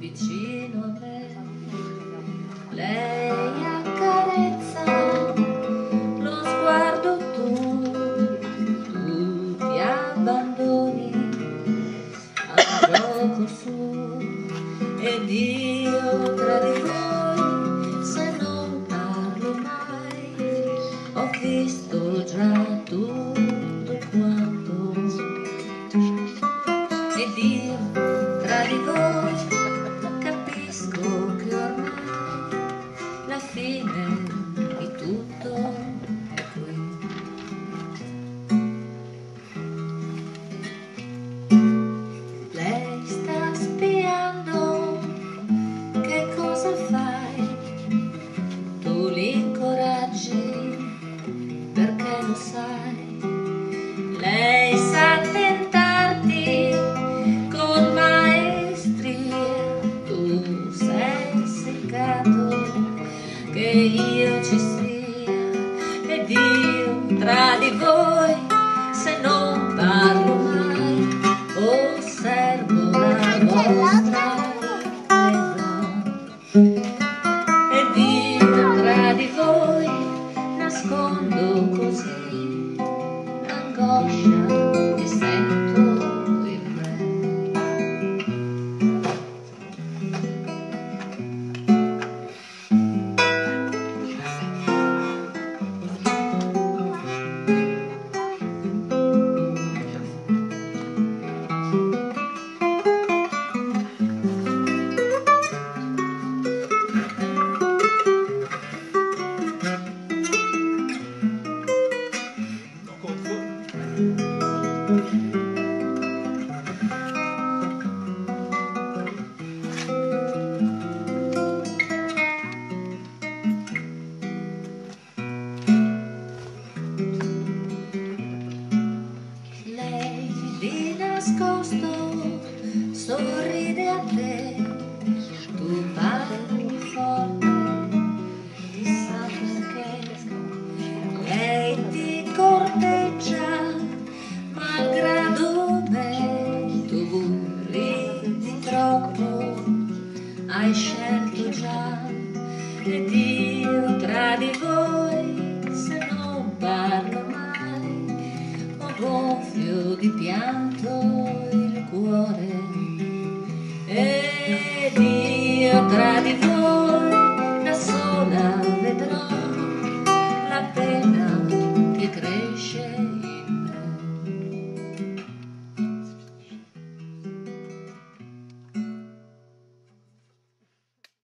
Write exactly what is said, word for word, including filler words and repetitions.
vicino a me. Lei accarezza lo sguardo, tu, tu ti abbandoni al gioco su, ed io tra di voi, se non parlo mai, ho visto già tutto quanto, ed io tra di voi capisco che ormai la fine di tutto è qui. Lei sta spiando, che cosa fai? Tu li incoraggi perché lo sai. Lei sa tentarti con maestria, tu sei seccato che io ci sia, ed io tra di voi, se non parlo mai, osservo la vostra attesa, ed io tra di voi nascondo così l'angoscia che sento in me. Lei di nascosto sorride a te, tu parli forte, chissà perché. Lei ti corteggia malgrado me, tu ridi troppo, hai scelto già, ed io tra di voi, se non parlo mai, ho gonfio di pianto il cuore, ed io tra di voi